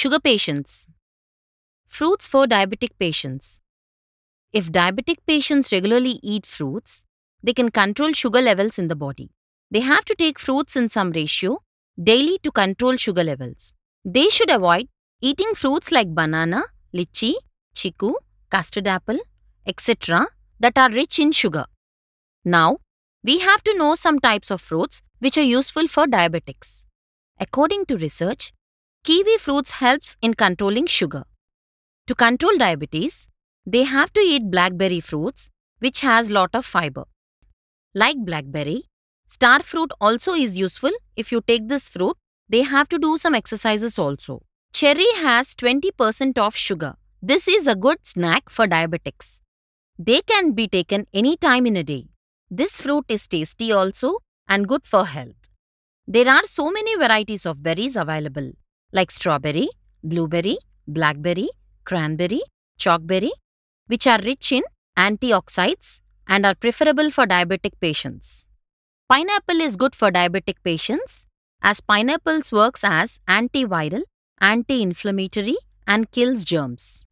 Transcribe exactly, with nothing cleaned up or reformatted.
Sugar patients. Fruits for diabetic patients. If diabetic patients regularly eat fruits, they can control sugar levels in the body. They have to take fruits in some ratio daily to control sugar levels. They should avoid eating fruits like banana, lychee, chiku, custard apple, et cetera that are rich in sugar. Now, we have to know some types of fruits which are useful for diabetics. According to research, kiwi fruits helps in controlling sugar. To control diabetes, they have to eat blackberry fruits which has lot of fiber. Like blackberry, star fruit also is useful. If you take this fruit, they have to do some exercises also. Cherry has twenty percent of sugar. This is a good snack for diabetics. They can be taken any time in a day. This fruit is tasty also and good for health. There are so many varieties of berries available like strawberry, blueberry, blackberry, cranberry, chalkberry, which are rich in antioxidants and are preferable for diabetic patients. Pineapple is good for diabetic patients as pineapple works as antiviral, anti-inflammatory and kills germs.